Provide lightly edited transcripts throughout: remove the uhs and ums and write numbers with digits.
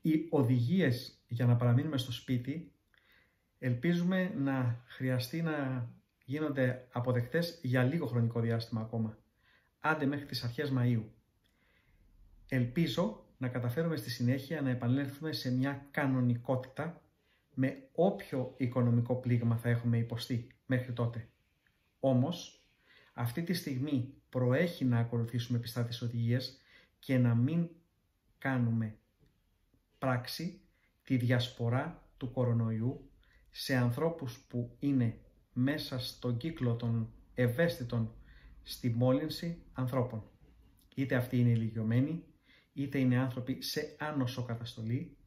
οι οδηγίες για να παραμείνουμε στο σπίτι ελπίζουμε να χρειαστεί να γίνονται αποδεκτές για λίγο χρονικό διάστημα ακόμα, άντε μέχρι τις αρχές Μαΐου. Ελπίζω να καταφέρουμε στη συνέχεια να επανέλθουμε σε μια κανονικότητα με όποιο οικονομικό πλήγμα θα έχουμε υποστεί μέχρι τότε. Όμως, αυτή τη στιγμή προέχει να ακολουθήσουμε πιστά τις οδηγίες και να μην κάνουμε πράξη τη διασπορά του κορονοϊού σε ανθρώπους που είναι μέσα στον κύκλο των ευαίσθητων στη μόλυνση ανθρώπων. Είτε αυτοί είναι ηλικιωμένοι, είτε είναι άνθρωποι σε άνοσο καταστολή,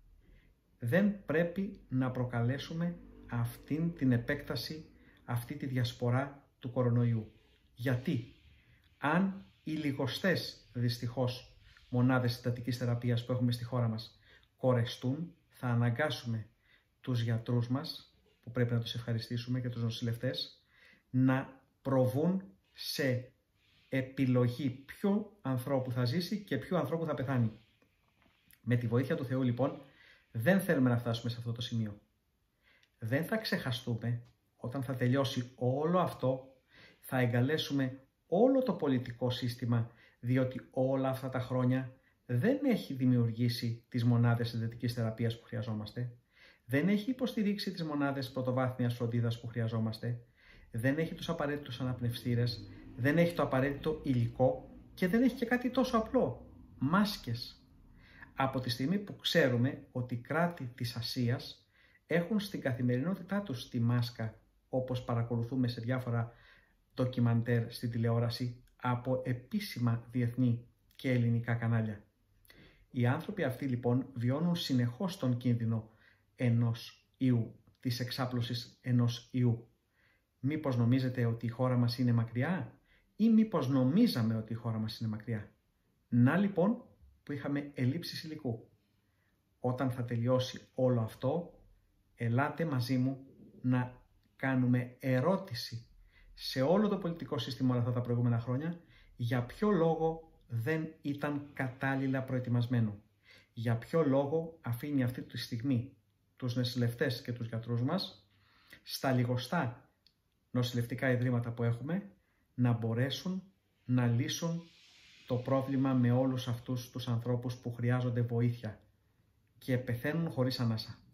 δεν πρέπει να προκαλέσουμε αυτήν την επέκταση, αυτή τη διασπορά του κορονοϊού. Γιατί αν οι λιγοστές δυστυχώς μονάδες συντατικής θεραπείας που έχουμε στη χώρα μας κορεστούν, θα αναγκάσουμε τους γιατρούς μας, που πρέπει να τους ευχαριστήσουμε, και τους νοσηλευτές, να προβούν σε επιλογή ποιου ανθρώπου θα ζήσει και ποιου ανθρώπου θα πεθάνει. Με τη βοήθεια του Θεού λοιπόν δεν θέλουμε να φτάσουμε σε αυτό το σημείο. Δεν θα ξεχαστούμε όταν θα τελειώσει όλο αυτό, θα εγκαλέσουμε όλο το πολιτικό σύστημα, διότι όλα αυτά τα χρόνια δεν έχει δημιουργήσει τις μονάδες συνδετικής θεραπείας που χρειαζόμαστε, δεν έχει υποστηρίξει τις μονάδες πρωτοβάθμιας φροντίδας που χρειαζόμαστε, δεν έχει τους απαραίτητους αναπνευστήρες, δεν έχει το απαραίτητο υλικό και δεν έχει και κάτι τόσο απλό, μάσκες. Από τη στιγμή που ξέρουμε ότι κράτη της Ασίας έχουν στην καθημερινότητά τους τη μάσκα, όπως παρακολουθούμε σε διάφορα ντοκιμαντέρ στην τηλεόραση από επίσημα διεθνή και ελληνικά κανάλια. Οι άνθρωποι αυτοί λοιπόν βιώνουν συνεχώς τον κίνδυνο ενός ιού, της εξάπλωσης ενός ιού. Μήπως νομίζετε ότι η χώρα μας είναι μακριά ή μήπως νομίζαμε ότι η χώρα μας είναι μακριά? Να λοιπόν που είχαμε ελλείψεις υλικού. Όταν θα τελειώσει όλο αυτό, ελάτε μαζί μου να κάνουμε ερώτηση σε όλο το πολιτικό σύστημα όλα αυτά τα προηγούμενα χρόνια, για ποιο λόγο δεν ήταν κατάλληλα προετοιμασμένο. Για ποιο λόγο αφήνει αυτή τη στιγμή τους νοσηλευτές και τους γιατρούς μας στα λιγοστά νοσηλευτικά ιδρύματα που έχουμε να μπορέσουν να λύσουν το πρόβλημα με όλους αυτούς τους ανθρώπους που χρειάζονται βοήθεια και πεθαίνουν χωρίς ανάσα.